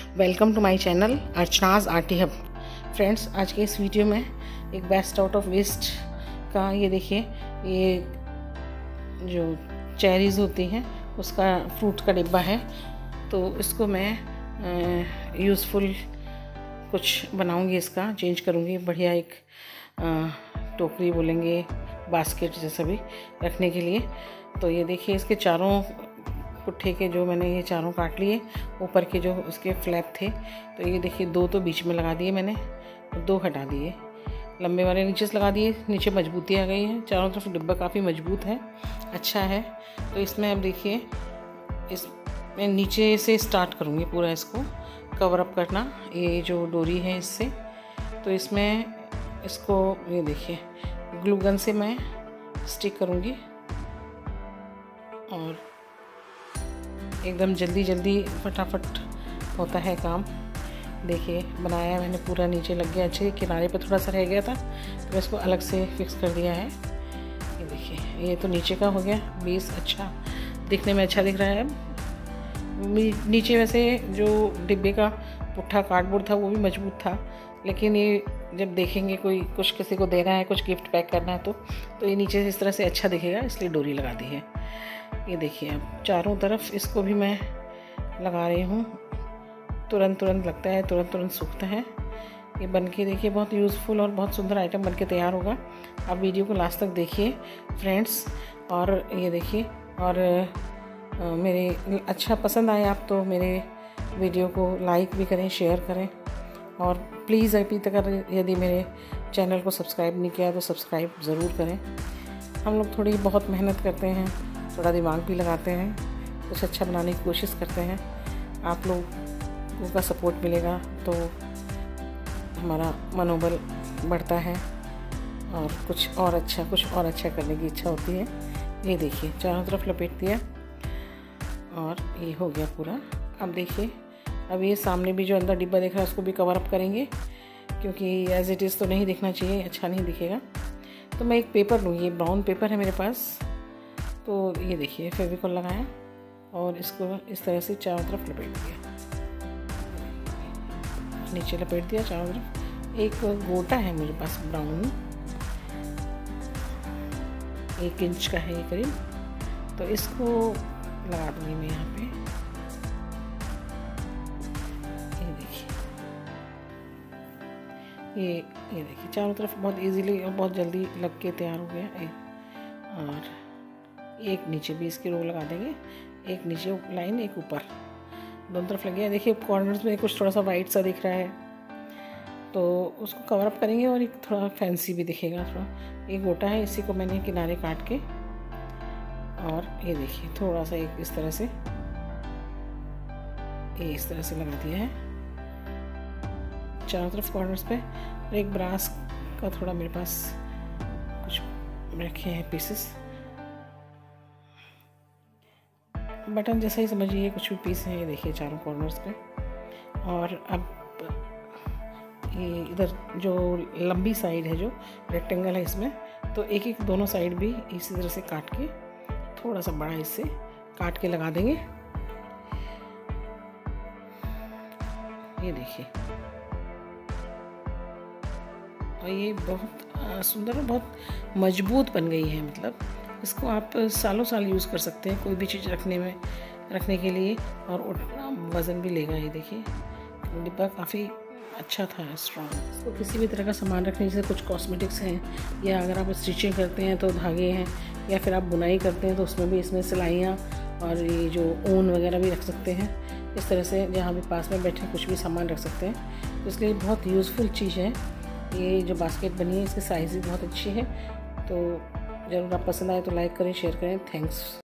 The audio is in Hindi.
Welcome to my channel Archana's arty hub. Friends, आज के इस वीडियो में एक बेस्ट आउट ऑफ वेस्ट का ये देखिए, ये जो चेरीज़ होती हैं उसका फ्रूट का डिब्बा है। तो इसको मैं यूज़फुल कुछ बनाऊंगी, इसका चेंज करूंगी। बढ़िया एक टोकरी बोलेंगे, बास्केट जैसा भी रखने के लिए। तो ये देखिए, इसके चारों पुट्ठे के जो मैंने ये चारों काट लिए, ऊपर के जो उसके फ्लैप थे, तो ये देखिए 2 तो बीच में लगा दिए मैंने, 2 हटा दिए, लंबे वाले नीचे से लगा दिए। नीचे मजबूती आ गई है, चारों तरफ डिब्बा काफ़ी मजबूत है, अच्छा है। तो इसमें अब देखिए, मैं नीचे से स्टार्ट करूँगी पूरा इसको कवर अप करना, ये जो डोरी है इससे। तो इसमें इसको ये देखिए ग्लू गन से मैं स्टिक करूँगी और एकदम जल्दी फटाफट होता है काम। देखिए बनाया मैंने पूरा, नीचे लग गया अच्छे, किनारे पे थोड़ा सा रह गया था तो इसको अलग से फिक्स कर दिया है। ये देखिए, ये तो नीचे का हो गया बेस, अच्छा दिखने में अच्छा दिख रहा है। नीचे वैसे जो डिब्बे का पुट्ठा कार्डबोर्ड था वो भी मजबूत था, लेकिन ये जब देखेंगे कोई कुछ किसी को देना है, कुछ गिफ्ट पैक करना है तो ये नीचे से इस तरह से अच्छा दिखेगा, इसलिए डोरी लगा दी है। ये देखिए, अब चारों तरफ इसको भी मैं लगा रही हूँ। तुरंत लगता है, तुरंत सूखता है। ये बन के देखिए बहुत यूज़फुल और बहुत सुंदर आइटम बन के तैयार होगा। आप वीडियो को लास्ट तक देखिए फ्रेंड्स। और ये देखिए, और मेरे अच्छा पसंद आए आप तो मेरे वीडियो को लाइक भी करें, शेयर करें। और प्लीज़ अभी तक यदि मेरे चैनल को सब्सक्राइब नहीं किया तो सब्सक्राइब ज़रूर करें। हम लोग थोड़ी बहुत मेहनत करते हैं, थोड़ा दिमाग भी लगाते हैं, कुछ अच्छा बनाने की कोशिश करते हैं। आप लोगों का सपोर्ट मिलेगा तो हमारा मनोबल बढ़ता है और कुछ और अच्छा करने की इच्छा होती है। ये देखिए, चारों तरफ लपेट दिया और ये हो गया पूरा। अब देखिए, अब ये सामने भी जो अंदर डिब्बा दिख रहा है उसको भी कवर अप करेंगे, क्योंकि एज इट इज़ तो नहीं दिखना चाहिए, अच्छा नहीं दिखेगा। तो मैं एक पेपर लूँगी, ये ब्राउन पेपर है मेरे पास। तो ये देखिए, फेविकॉल लगाया और इसको इस तरह से चारों तरफ लपेट दिया, नीचे लपेट दिया चारों तरफ। एक गोटा है मेरे पास ब्राउन, 1 इंच का है ये करीब, तो इसको लगा दूँगी मैं यहाँ पे। ये देखिए, चारों तरफ बहुत इजीली और बहुत जल्दी लग के तैयार हो गया। और एक नीचे भी इसकी रो लगा देंगे, एक नीचे लाइन, एक ऊपर, दोनों तरफ लग गया। देखिए कॉर्नर्स में कुछ थोड़ा सा वाइट सा दिख रहा है, तो उसको कवर अप करेंगे और एक थोड़ा फैंसी भी दिखेगा थोड़ा। एक गोटा है, इसी को मैंने किनारे काट के, और ये देखिए थोड़ा सा एक इस तरह से, ये इस तरह से लगा दिया है चारों तरफ कॉर्नर्स पे। और एक ब्रास का थोड़ा मेरे पास कुछ रखे हैं पीसेस, बटन जैसा ही समझिए, कुछ भी पीस हैं। ये देखिए चारों कॉर्नर्स पे। और अब ये इधर जो लंबी साइड है, जो रेक्टेंगल है इसमें, तो एक दोनों साइड भी इसी तरह से काट के, थोड़ा सा बड़ा इससे काट के लगा देंगे। ये देखिए, और ये बहुत सुंदर और बहुत मजबूत बन गई है। मतलब इसको आप सालों साल यूज़ कर सकते हैं, कोई भी चीज़ रखने के लिए, और वज़न भी लेगा। ये देखिए, डिब्बा काफ़ी अच्छा था, स्ट्रॉन्ग। इसको किसी भी तरह का सामान रखने, जैसे कुछ कॉस्मेटिक्स हैं, या अगर आप स्टिचिंग करते हैं तो धागे हैं, या फिर आप बुनाई करते हैं तो उसमें भी, इसमें सिलाइयाँ और ये जो ऊन वगैरह भी रख सकते हैं। इस तरह से जहाँ भी पास में बैठे कुछ भी सामान रख सकते हैं, तो इसलिए बहुत यूज़फुल चीज़ है। ये जो बास्केट बनी है, इसकी साइज़ भी बहुत अच्छी है। तो ज़रूर आप पसंद आए तो लाइक करें, शेयर करें। थैंक्स।